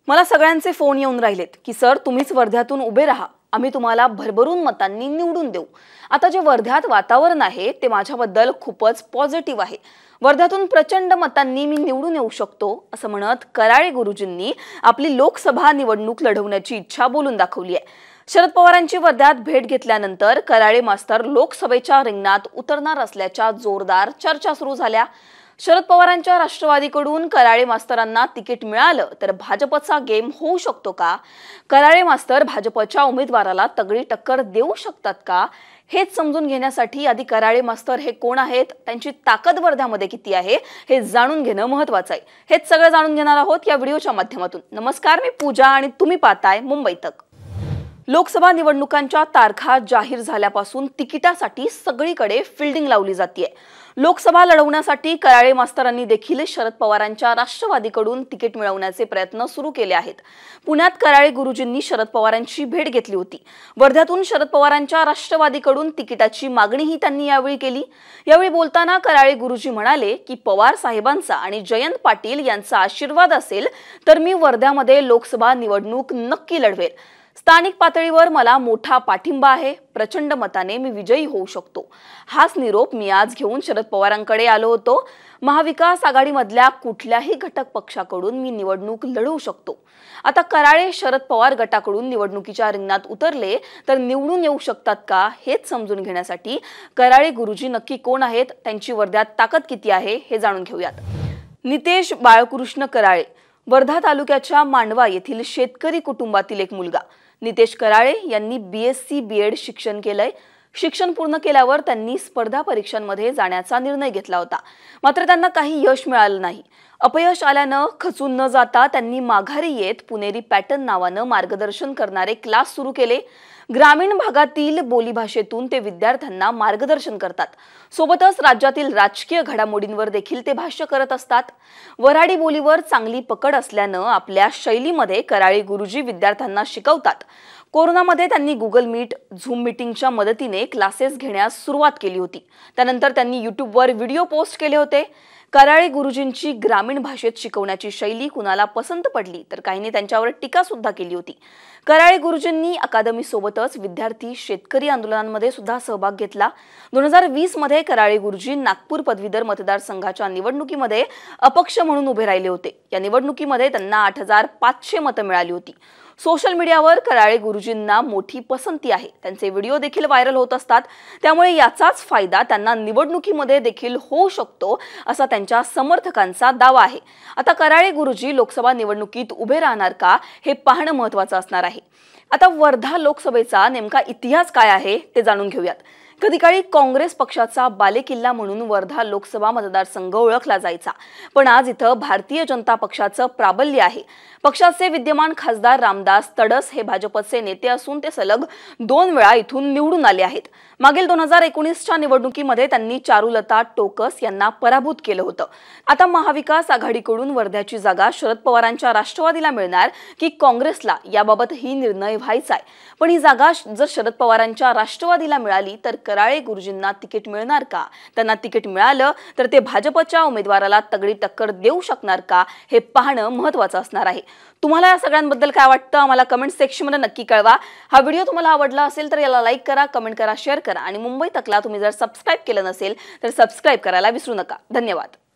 मला सगळ्यांचे फोन येऊन राहिलेत की सर तुम्हीच वर्ध्यातून उभे राहा, आम्ही तुम्हाला भरभरून मतांनी निवडून देऊ। आता जे वर्ध्यात वातावरण आहे ते माझ्याबद्दल खूपच पॉझिटिव्ह आहे। वर्ध्यातून प्रचंड मतांनी मी निवडून येऊ शकतो असं म्हणत कराळे गुरुजींनी आपली लोकसभा निवडणूक लढवण्याची इच्छा बोलून दाखवली आहे। शरद पवारांची वर्ध्यात भेट घेतल्यानंतर कराळे मास्तर लोकसभेच्या रिंगणात उतरणार असल्याच्या जोरदार चर्चा सुरू झाल्या। शरद पवारांच्या राष्ट्रवादीकडून कराळे मास्तरांना तिकीट मिळालं तर भाजपचा गेम होऊ शकतो का? कराळे मास्तर भाजपच्या उमेदवाराला तगडी टक्कर देऊ शकतात का? हेच समजून घेण्यासाठी आधी कराळे मास्तर हे कोण आहेत, त्यांची ताकद वर्ध्यामध्ये किती आहे हे जाणून घेणं महत्त्वाचं आहे। हेच सगळं जाणून घेणार आहोत या व्हिडिओच्या माध्यमातून। नमस्कार, मी पूजा आणि तुम्ही पाहताय मुंबई तक। लोकसभा निवडणुकांच्या तारखा जाहीर झाल्यापासून तिकिटासाठी सगळीकडे फिल्डिंग लावली जाते। लोकसभा लढवण्यासाठी कराळे मास्तरांनी देखील शरद पवारांच्या राष्ट्रवादीकडून तिकीट मिळवण्याचे प्रयत्न सुरू केले आहेत। पुण्यात कराळे गुरुजींनी शरद पवारांची भेट घेतली होती। वर्ध्यातून शरद पवारांच्या राष्ट्रवादीकडून तिकिटाची मागणीही त्यांनी यावेळी केली। यावेळी बोलताना कराळे गुरुजी म्हणाले की पवार साहेबांचा आणि जयंत पाटील यांचा आशीर्वाद असेल तर मी वर्ध्यामध्ये लोकसभा निवडणूक नक्की लढवेल। स्थानिक पातळीवर मला मोठा पाठिंबा आहे, प्रचंड मताने मी विजयी होऊ शकतो। हाच निरोप मी आज घेऊन शरद पवारांकडे आलो होतो। महाविकास आघाडीमधल्या कुठल्याही घटक पक्षाकडून मी निवडणूक लढवू शकतो। आता कराळे शरद पवार गटाकडून निवडणुकीच्या रिंगणात उतरले तर निवडून येऊ शकतात का हेच समजून घेण्यासाठी कराळे गुरुजी नक्की कोण आहेत, त्यांची वर्ध्यात ताकद किती आहे हे जाणून घेऊयात। नितेश बाळकृष्ण कराळे वर्धा तालुक्याच्या मांडवा येथील शेतकरी कुटुंबातील एक मुलगा। नितेश कराळे यांनी BSc B.Ed शिक्षण केलंय। शिक्षण पूर्ण केल्यावर त्यांनी स्पर्धा परीक्षांमध्ये जाण्याचा निर्णय घेतला होता, मात्र त्यांना काही यश मिळालं नाही। अपयश आल्यानं खचून न जाता त्यांनी माघारी येत पुणेरी पॅटर्न नावानं मार्गदर्शन करणारे क्लास सुरू केले। ग्रामीण भागातील बोलीभाषेतून ते विद्यार्थ्यांना मार्गदर्शन करतात। सोबतच राज्यातील राजकीय घडामोडींवर देखील ते भाष्य करत असतात। वऱ्हाडी बोलीवर चांगली पकड असल्यानं आपल्या शैलीमध्ये कराळे गुरुजी विद्यार्थ्यांना शिकवतात। कोरोनामध्ये त्यांनी गुगल मीट, झूम मीटिंगच्या मदतीने क्लासेस घेण्यास सुरुवात केली होती। त्यानंतर त्यांनी यूट्यूबवर व्हिडिओ पोस्ट केले होते। कराळे गुरुजींची ग्रामीण भाषेत शिकवण्याची शैली कुणाला पसंत पडली तर काहींनी त्यांच्यावर टीका सुद्धा केली होती। कराळे गुरुजींनी अकादमी सोबतच विद्यार्थी शेतकरी आंदोलनांमध्ये सुद्धा सहभाग घेतला। 2020 मध्ये कराळे गुरुजी नागपूर पदवीधर मतदारसंघाच्या निवडणुकीमध्ये अपक्ष म्हणून उभे राहिले होते। या निवडणुकीमध्ये त्यांना 8500 मतं मिळाली होती। सोशल मीडियावर कराळे गुरुजींना मोठी पसंती आहे। त्यांचे व्हिडिओ देखील व्हायरल होत असतात, त्यामुळे याचाच फायदा त्यांना निवडणुकीमध्ये देखील होऊ शकतो असा त्यांच्या समर्थकांचा दावा आहे। आता कराळे गुरुजी लोकसभा निवडणुकीत उभे राहणार का हे पाहणं महत्त्वाचं असणार आहे। आता वर्धा लोकसभेचा नेमका इतिहास काय आहे ते जाणून घेऊयात। कधी काळी काँग्रेस पक्षाचा बालेकिल्ला म्हणून वर्धा लोकसभा मतदारसंघ ओळखला जायचा, पण आज इथं भारतीय जनता पक्षाचं प्राबल्य आहे। पक्षाचे विद्यमान खासदार रामदास तडस हे भाजपचे नेते असून ते सलग 2 वेळा इथून निवडून आले आहेत। मागील 2019च्या निवडणुकीमध्ये त्यांनी चारुलता टोकस यांना पराभूत केलं होतं। आता महाविकास आघाडीकडून वर्ध्याची जागा शरद पवारांच्या राष्ट्रवादीला मिळणार की काँग्रेसला याबाबतही निर्णय व्हायचा आहे। पण ही जागा जर शरद पवारांच्या राष्ट्रवादीला मिळाली तर कराळे गुरुजींना तिकीट मिळणार का? त्यांना तिकीट मिळालं तर ते भाजपच्या उमेदवाराला तगडी टक्कर देऊ शकणार का हे पाहणं महत्त्वाचं असणार आहे। तुम्हाला या सगळ्यांबद्दल काय वाटतं आम्हाला कमेंट सेक्शनमध्ये नक्की कळवा। हा व्हिडिओ तुम्हाला आवडला असेल तर याला लाईक करा, कमेंट करा, शेअर करा आणि मुंबई तकला तुम्ही जर सबस्क्राइब केलं नसेल तर सबस्क्राइब करायला विसरू नका। धन्यवाद।